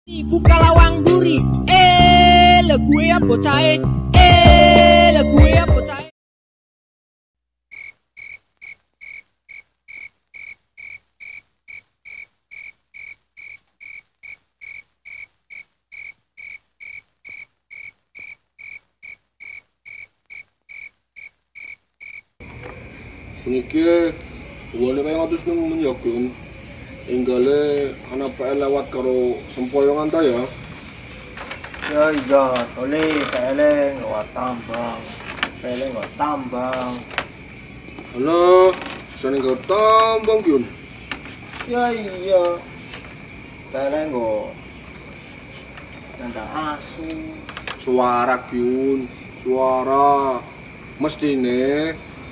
Buka lawang duri, le gue ya bocahe, le gue ya bocahe. Niki wone kaya ngatus nemen ya, Gun. Enggale ana PL lewat karo sempoyongan ta ya. Ya iya, tole PL lewat tambang. PL lewat tambang. Halo, sane nggo tambang, Gun. Ya iya. PL nggo nandang asu. Suara, Gun. Suara. Mestine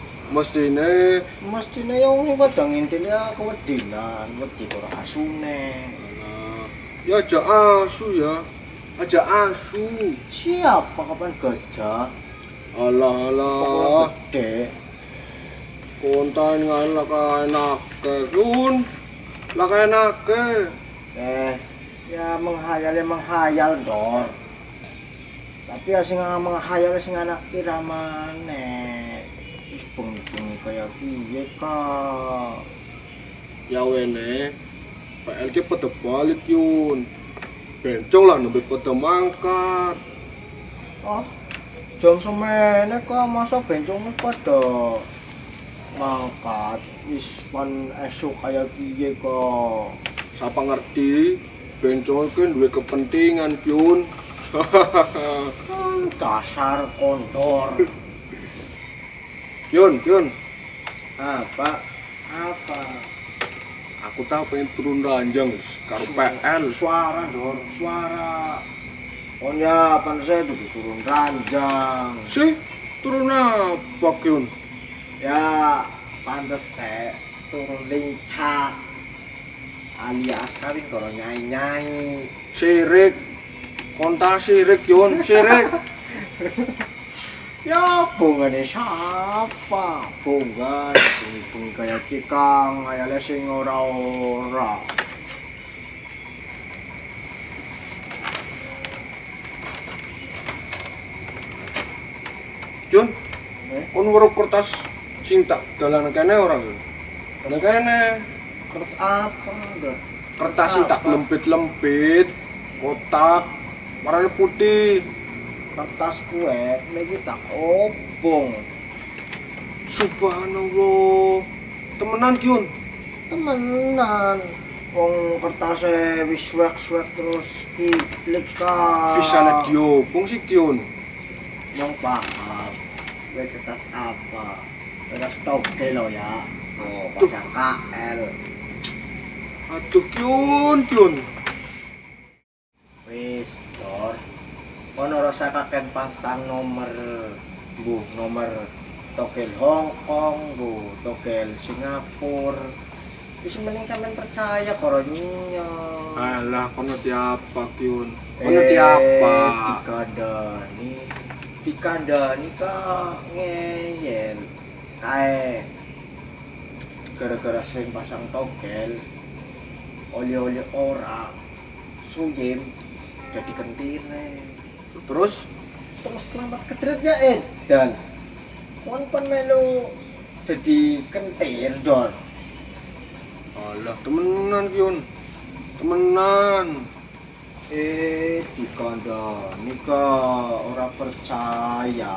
yang padha ngintil ya kewedinan, wedi karo asune. Ya aja asu ya. Aja asu. Siapa kapan gajah? Alah. Gede. Kontain ngalak enake, Gun. Lah enake. Ya menghayal Dor. Tapi ya sing menghayal sing anak piramane. Wis bengi kaya piye ka? Ya wene. PLK pada balik, Yun. Bencong lah nembe pada mangkat. Oh, jam semene kok masa bencong wis pada mangkat. Wis pan esuk kaya piye kok? Sapa ngerti bencong iki duwe kepentingan, Yun. Dasar kontor. Yun. Apa? Aku tahu pengen turun ranjang karo PL. Suara Dor, suara. Oh ya, saya tuh turun ranjang. Sih, turun apa, Yun? Ya, pantes saya turun lincah. Alias kawin kalau nyai-nyai. Sirik. Konta sirik, Yun, sirik. Ya, bungane siapa? Bungan kayak kikang, ayale sing ora-ora. Yun, kon weruh kertas sing tak dalan kene ora, Yun? Dalan kene. Terus apa, Dor? Kertas sing tak lempit-lempit, kotak, warnanya putih. Kertas kue, niki tak obong. Subhanallah. Temenan, Yun. Temenan. Wong kertasnya wis swek terus kiplik ka. Bisa diobong sih, Yun. Yang paham. Kue kertas apa? Kertas toge lo ya. Oh, pasang KL. Aduh, Yun. Wis, Dor. Kono rasa kakek pasang nomor togel Hong Kong, togel Singapura. Wis mending sampean percaya karo nyinya. Alah, kono tiapa, Yun. Kono tiapa. Dikandani ka ngeyel. Kae gara-gara sering pasang togel oli-oli ora suyem jadi kentire. Terus Selamat keceret ya dan kon melu jadi kentir Dor. alah, temenan, Yun. Temenan. Dikandani ka ora percaya.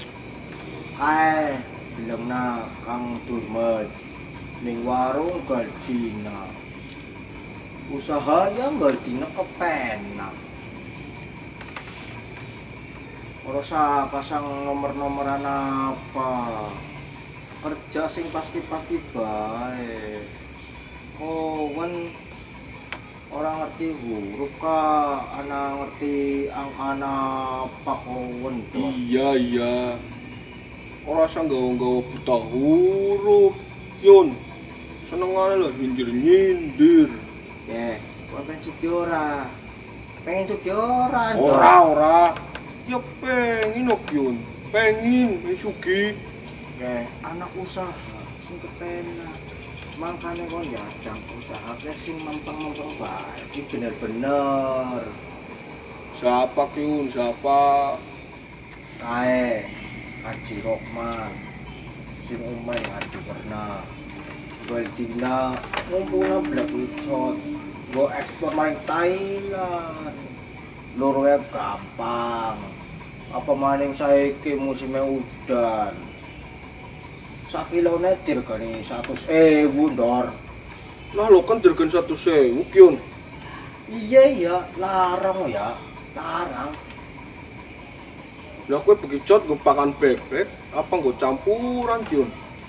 Bilang na Kang Durmet ning warung Gardina. Usahanya Gardina kepenak. Ora usah pasang nomor-nomoran apa. Kerja sing pasti-pasti bae. Oh, kan orang ngerti huruf ka, ana ngerti angkana pakowen. Iya. Ora usah nggawa buta huruf, Yun. Senengane lah nyindir. Kowe pengen sugih ora? Pengen sugih ora? Ora. Ya pengen, Yun. Pengen sugih. Anak usaha sing kepenak. Makane kok ya jang usaha sing mempeng-mempeng bae. Iki bener-bener Siapa Kyun? Siapa? Kae Haji Rohman sing umay Haji Warna Baldina ngumpulna blak icot go ekspor maring Thailand loro gampang apa maning saiki musim udan sakilone dirgani 100.000 Ndor. Lah lo kan dirgen 100.000 Kyun. Iya ya larang ya larang. Lah kowe bekicot nggo pakan bebek apa nggo campuran Kyun?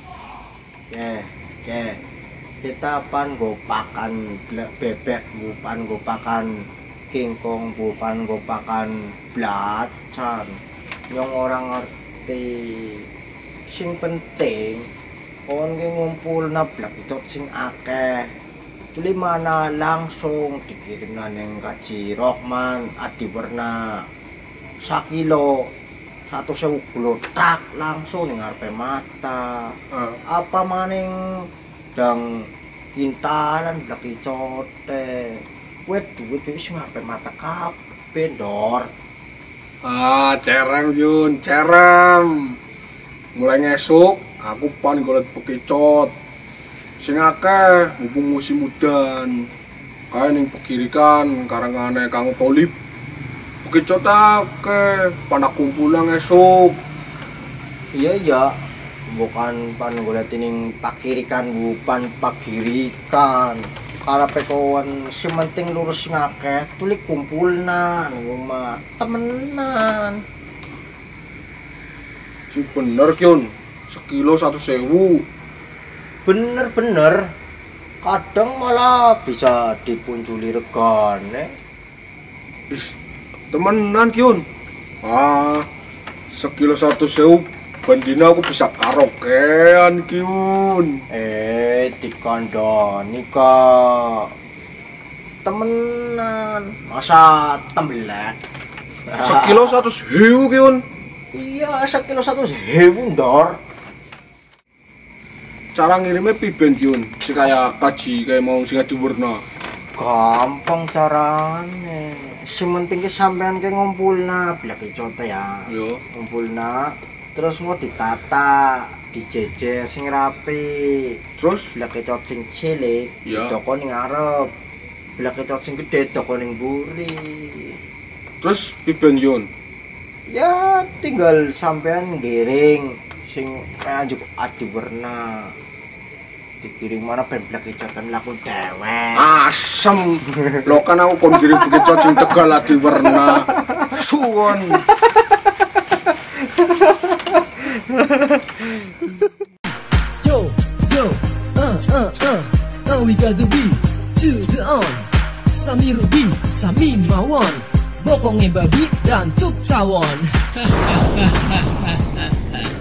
Kita pan nggo pakan bebek, bukan nggo pakan kingkong, bukan nggo pakan belacan. Yang orang ngerti sing penting kon ki ngumpulna blak itu sing akeh. Tuli mana langsung dikirimna ning Haji Rohman Adi Warna 1 kilo 100.000 glotak langsung ning ngarepe mata. Apa maning dang kintalan blak icote. Kowe duit wis ngarepe mata kabeh Ndor. Cerem Yun, cerem. Mulai ngesuk aku pan golek bekicot. Sing akeh mumpung musim udan. Kae ning pegirikan karangane Kang Tolib. Bekicot akeh pan aku pulang esuk. Iya bukan pan golek ning pakirikan bukan pakirikan. Karepe kawan sing penting lurus ngakeh tuli kumpulna nang omah temenan. Si bener Kyun, sekilo 100.000. Bener kadang malah bisa dipunjuli regane. Temenan Kyun. Sekilo 100.000 bandina aku bisa karaokean Kyun. Dikandani kok temenan masa tembelak. Sekilo 100.000 Kyun. Iya, sekilo 100.000 Ndor. Cara ngirimnya piben Kyun, sing kayak kaji kayak mau sing Adi Warna. Gampang carane. Sing penting ki sampean ki ngumpulna blak icote ya. Yo. Ngumpulna terus mau ditata, dijejer sing rapi. Terus Blak icot sing cilik ya. ditoko ning ngarep. Blak icot sing gedhe ditoko ning mburi. Terus piben Yun. Ya tinggal sampean giring sing ajuk Adi Warna. Dikirim mana ben blak icotan laku dewek. Asem. Lo kan aku kon kirim bekicot sing Tegal Adi Warna. Suwon. We got the beat to the on. Sami Ruby, Sami Mawon, Bokongnya babi dan tuk tawon.